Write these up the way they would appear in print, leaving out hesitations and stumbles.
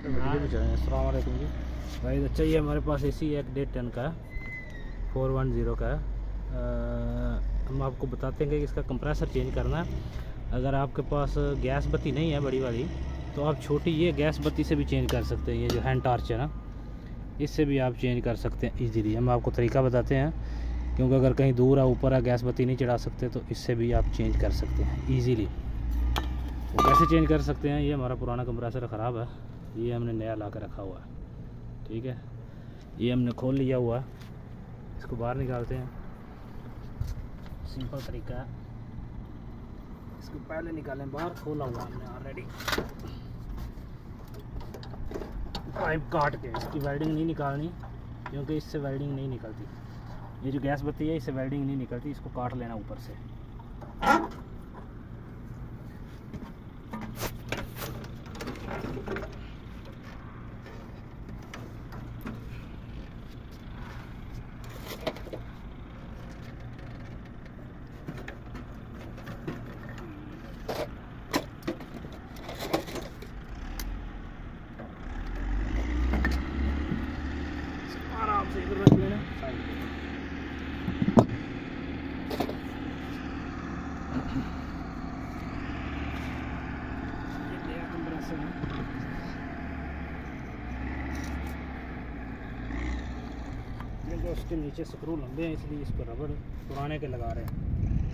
Video भी चलाएं। अस्सलाम वालेकुम जी भाई। अच्छा ये हमारे पास एसी एक 1.5 टन का 410 का हम आपको बताते हैं कि इसका कंप्रेसर चेंज करना है। अगर आपके पास गैस बत्ती नहीं है बड़ी वाली, तो आप छोटी ये गैस बत्ती से भी चेंज कर सकते हैं। ये जो हैंड टॉर्च है ना, इससे भी आप चेंज कर सकते हैं इजीली। हम आपको तरीका बताते हैं, क्योंकि अगर कहीं दूर है, ऊपर है, गैस बत्ती नहीं चढ़ा सकते, तो इससे भी आप चेंज कर सकते हैं इजीली। तो कैसे चेंज कर सकते हैं? ये हमारा पुराना कंप्रेसर ख़राब है, ये हमने नया ला कर रखा हुआ है, ठीक है। ये हमने खोल लिया हुआ है, इसको बाहर निकालते हैं। सिंपल तरीका है, इसको पहले निकालें बाहर। खोला हुआ हमने ऑलरेडी, पाइप काट के। इसकी वेल्डिंग नहीं निकालनी, क्योंकि इससे वेल्डिंग नहीं निकलती। ये जो गैस बत्ती है, इससे वेल्डिंग नहीं निकलती, इसको काट लेना ऊपर से। आराम से इधर रख लेना साइड पे। ये नया कंप्रेसर है, क्योंकि उसके नीचे स्क्रू लंबे हैं, इसलिए इसको रबड़ पुराने के लगा रहे हैं।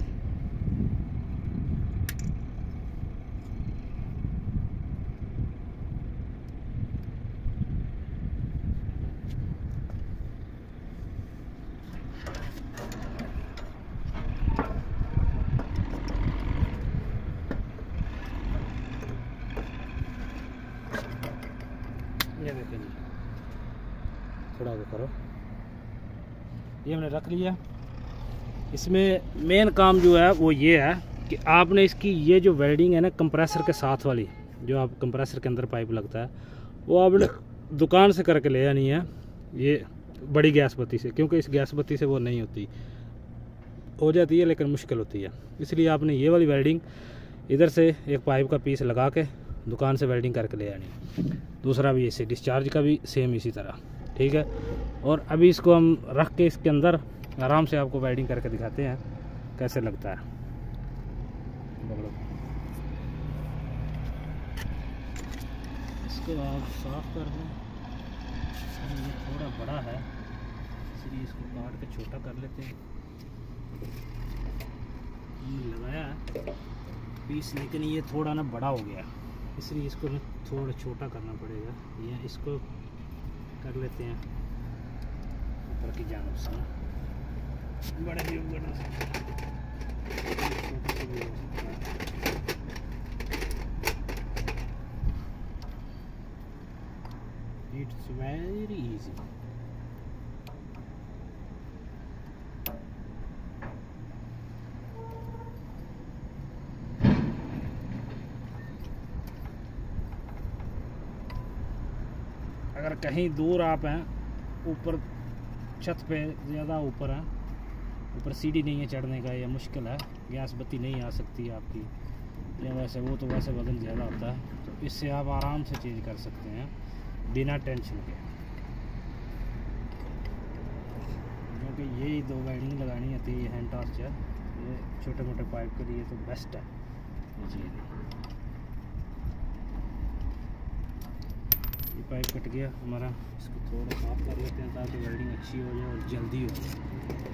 ये देखें जी, थोड़ा वो करो। ये हमने रख लिया। इसमें मेन काम जो है वो ये है कि आपने इसकी ये जो वेल्डिंग है ना कंप्रेसर के साथ वाली, जो आप कंप्रेसर के अंदर पाइप लगता है, वो आपने दुकान से करके ले आनी है, ये बड़ी गैस बत्ती से। क्योंकि इस गैस बत्ती से वो नहीं होती, हो जाती है लेकिन मुश्किल होती है। इसलिए आपने ये वाली वेल्डिंग इधर से एक पाइप का पीस लगा के दुकान से वेल्डिंग करके ले आनी। दूसरा भी इसे डिस्चार्ज का भी सेम इसी तरह, ठीक है। और अभी इसको हम रख के इसके अंदर आराम से आपको वेल्डिंग करके दिखाते हैं कैसे लगता है। इसको आप साफ कर दें। ये थोड़ा बड़ा है, इसलिए इसको काट के छोटा कर लेते हैं। हमने लगाया पीस, लेकिन ये थोड़ा ना बड़ा हो गया, इसलिए इसको थोड़ा छोटा करना पड़ेगा। ये इसको कर लेते हैं ऊपर की जानिब से, बड़े भी बड़ा छोटे भी हो सकता है। It's very easy. अगर कहीं दूर आप हैं, ऊपर छत पे ज़्यादा ऊपर है, ऊपर सीढ़ी नहीं है चढ़ने का, या मुश्किल है, गैस बत्ती नहीं आ सकती आपकी, या वैसे वो तो वैसे वजन ज़्यादा होता है, तो इससे आप आराम से चेंज कर सकते हैं बिना टेंशन के। क्योंकि यही दो वेल्डिंग लगानी होती है, ये हैंड टॉर्च है, ये छोटे मोटे पाइप के लिए तो बेस्ट है। जी, ये पाइप कट गया हमारा, इसको थोड़ा साफ कर लेते हैं ताकि वेल्डिंग अच्छी हो जाए और जल्दी हो जाए।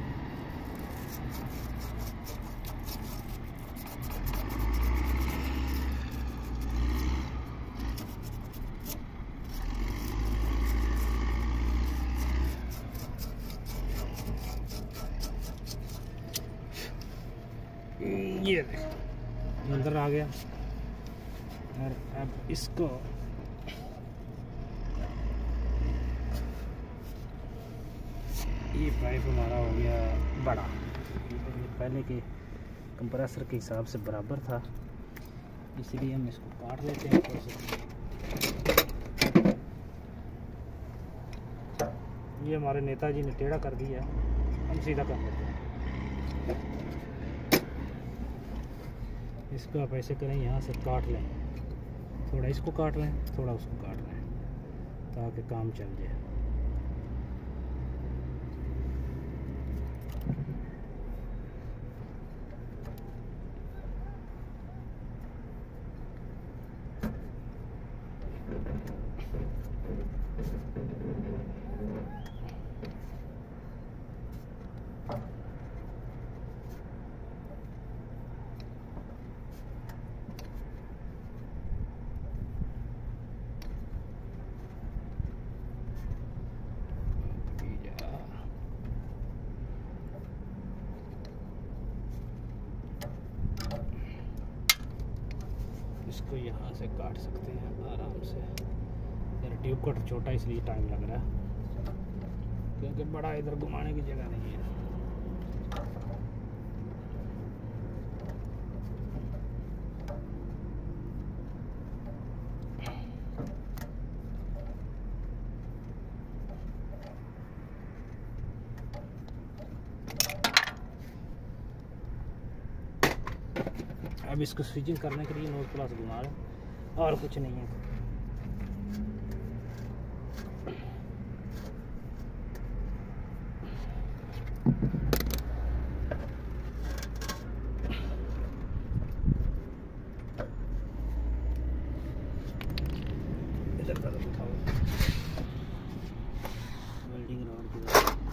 ये देखो अंदर आ गया। और अब इसको ये पाइप हमारा हो गया बड़ा, पहले के कंप्रेसर के हिसाब से बराबर था, इसलिए हम इसको काट लेते हैं ऊपर से। ये हमारे नेताजी ने टेढ़ा कर दिया, हम सीधा कर लेते हैं। इसको आप ऐसे करें, यहाँ से काट लें थोड़ा इसको काट रहे हैं, थोड़ा उसको काट रहे हैं ताकि काम चल जाए। इसको यहाँ से काट सकते हैं आराम से। यार ट्यूब कट छोटा इसलिए टाइम लग रहा है, क्योंकि बड़ा इधर घुमाने की जगह नहीं है। अब इसको स्विचिंग करने के लिए नोट प्लस घुमा रहे और कुछ नहीं है। इधर का उठाओ वेल्डिंग रॉड की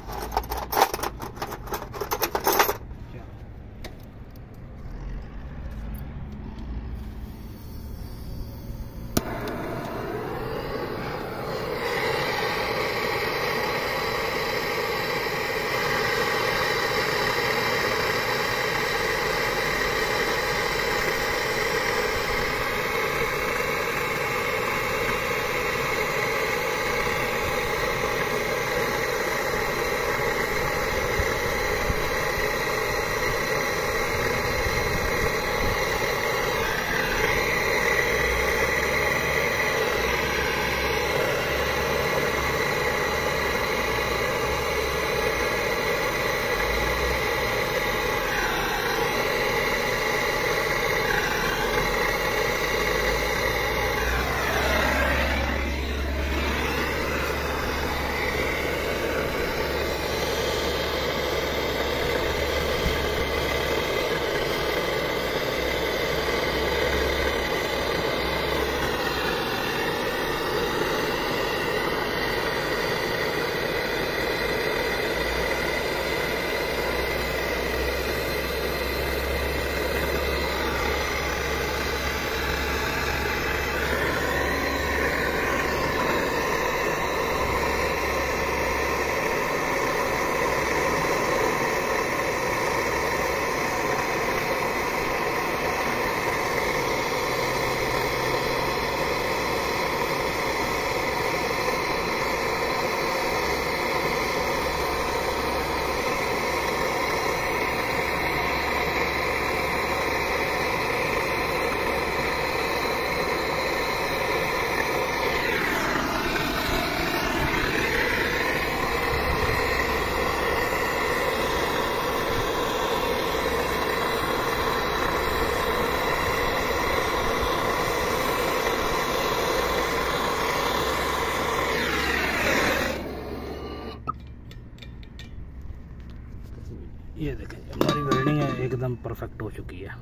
ये देखें हमारी वेल्डिंग है एकदम परफेक्ट हो चुकी है।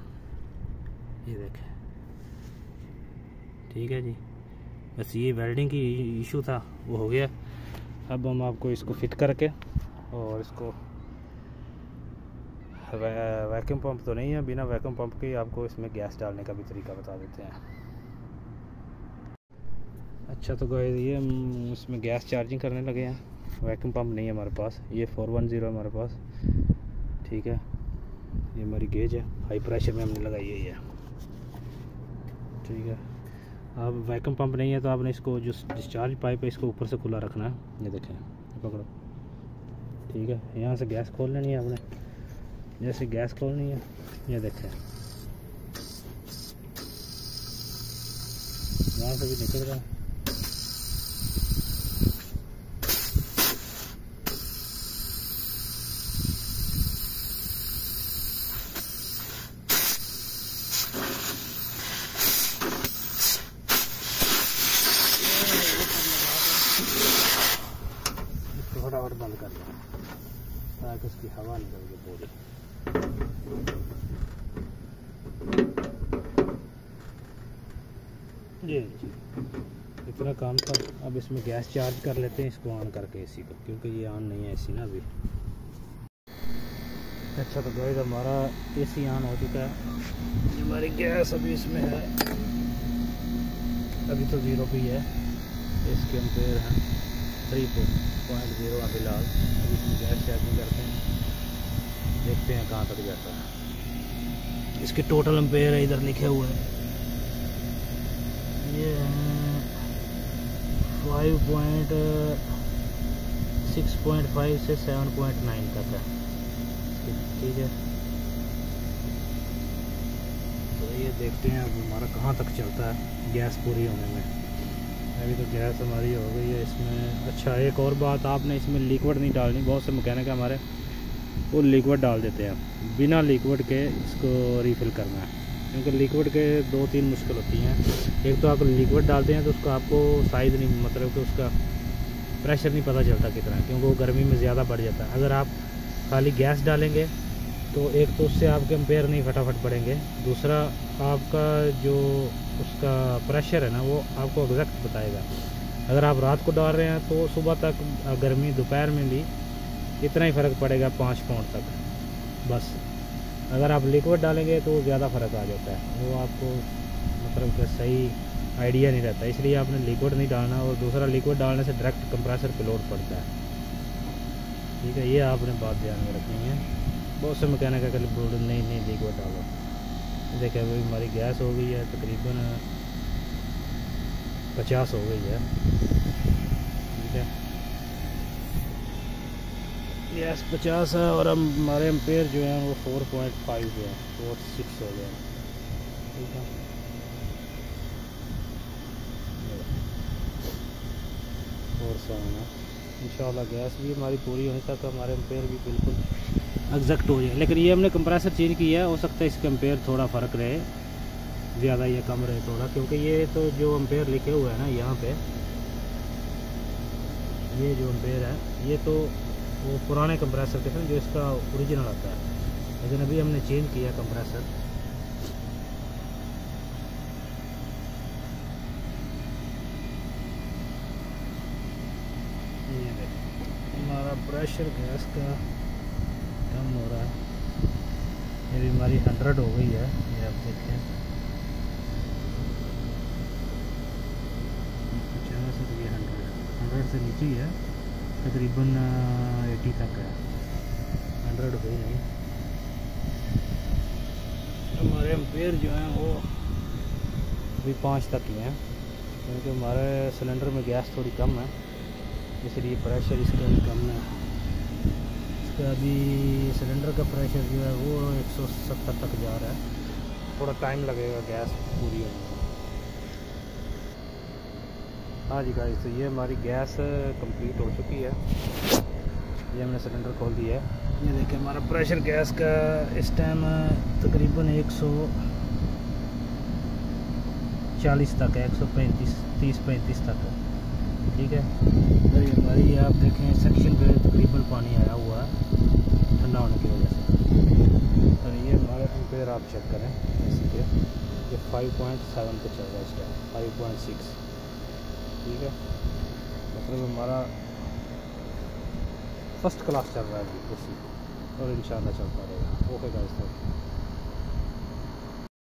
ये देखें ठीक है जी, बस ये वेल्डिंग की इशू था वो हो गया। अब हम आपको इसको फिट करके और इसको वैक्यूम पंप तो नहीं है, बिना वैक्यूम पंप के आपको इसमें गैस डालने का भी तरीका बता देते हैं। अच्छा तो गाइस ये हम इसमें गैस चार्जिंग करने लगे हैं। वैक्यूम पंप नहीं है हमारे पास, ये 410 है हमारे पास, ठीक है। ये हमारी गेज है, हाई प्रेशर में हमने लगाई है ये, ठीक है। अब वैक्यूम पंप नहीं है तो आपने इसको जो डिस्चार्ज पाइप है इसको ऊपर से खुला रखना है। ये देखें पकड़ो, ठीक है। यहाँ से गैस खोल लेनी है आपने, जैसे गैस खोलनी है ये देखें यहाँ से भी निकल रहा है। शॉर्ट बंद कर दें ताकि उसकी हवा निकल के पूरी। जी जी, इतना काम था। अब इसमें गैस चार्ज कर लेते हैं इसको ऑन करके एसी को, क्योंकि ये ऑन नहीं है एसी ना अभी। अच्छा तो गाइस हमारा एसी ऑन हो चुका है। हमारी गैस अभी इसमें है, अभी तो 0 पे ही है। इसके एम्पेयर हैं 3.0 फिलहाल। अभी इसमें गैस चार्जिंग करते हैं, देखते हैं कहाँ तक जाता है। इसके टोटल एम्पेयर है इधर लिखे हुए हैं, ये 6.5 से 7.9 तक है। ठीक है, तो ये देखते हैं अब हमारा कहाँ तक चलता है गैस पूरी होने में। अभी तो गैस हमारी हो गई है इसमें। अच्छा एक और बात, आपने इसमें लिक्विड नहीं डालनी। बहुत से मैकेनिक हमारे वो लिक्विड डाल देते हैं, बिना लिक्विड के इसको रिफ़िल करना है, क्योंकि लिक्विड के 2-3 मुश्किल होती हैं। एक तो आप लिक्विड डालते हैं तो उसका आपको साइज़ नहीं, मतलब कि उसका प्रेशर नहीं पता चलता कितना है, क्योंकि वो गर्मी में ज़्यादा बढ़ जाता है। अगर आप खाली गैस डालेंगे तो एक तो उससे आपके एम्पेयर नहीं फटाफट बढ़ेंगे, दूसरा आपका जो उसका प्रेशर है ना वो आपको एग्जैक्ट बताएगा। अगर आप रात को डाल रहे हैं तो सुबह तक गर्मी, दोपहर में भी इतना ही फ़र्क पड़ेगा 5 पाउंड तक बस। अगर आप लिक्विड डालेंगे तो ज़्यादा फ़र्क आ जाता है, वो आपको मतलब कि सही आइडिया नहीं रहता। इसलिए आपने लिक्विड नहीं डालना, और दूसरा लिक्विड डालने से डायरेक्ट कंप्रेसर पे लोड पड़ता है। ठीक है, ये आपने बात ध्यान में रखनी है। बहुत से मैकेनिक का बोल नहीं लिक्विड डालो। देखिए अभी हमारी गैस हो गई है तकरीबन 50 हो गई है। ठीक है, गैस 50 है और हम हमारे एम्पेयर जो है वो 4.5 है, 4.6 हो गया। ठीक है, 4.7 है। इंशाल्लाह गैस भी हमारी पूरी होने तक हमारे एम्पेयर भी बिल्कुल एग्जैक्ट हो जाए। लेकिन ये हमने कंप्रेसर चेंज किया है, हो सकता है इसका एम्पेयर थोड़ा फ़र्क रहे, ज़्यादा या कम रहे थोड़ा, क्योंकि ये तो जो एम्पेयर लिखे हुए हैं ना यहाँ पे, ये जो एम्पेयर है ये तो वो पुराने कंप्रेसर के थे जो इसका ओरिजिनल आता है। लेकिन अभी हमने चेंज किया कंप्रेसर। ये देखिए हमारा प्रेशर गैस का कम हो रहा है। ये भी हमारी 100 हो गई है, ये आप देखें 50 से 100 से नीचे ही है, तकरीबन 80 तक है, 100 हुई नहीं। हमारे एम्पेयर जो हैं वो अभी 5 तक ही हैं, क्योंकि हमारे सिलेंडर में गैस थोड़ी कम है, इसलिए प्रेशर इसका भी कम है। इसका अभी सिलेंडर का प्रेशर जो है वो 170 तक जा रहा है। थोड़ा टाइम लगेगा गैस पूरी होने में। हाँ जी गाइस, तो ये हमारी गैस कंप्लीट हो चुकी है। ये हमने सिलेंडर खोल दिया है। ये देखिए हमारा प्रेशर गैस का इस टाइम तकरीबन 140 तक है, 130-35 तक है। ठीक है, तो ये हमारी आप देखें सेक्शन पे तकरीबन पानी आया हुआ है ठंडा होने की वजह से। और ये हमारे एम्पेयर आप चेक करें इसी के, ये 5.7 पे चल रहा है इस टाइम, 5.6। ठीक है, मतलब हमारा फर्स्ट क्लास चल रहा है अभी उसी, और इंशाल्लाह चलता रहेगा।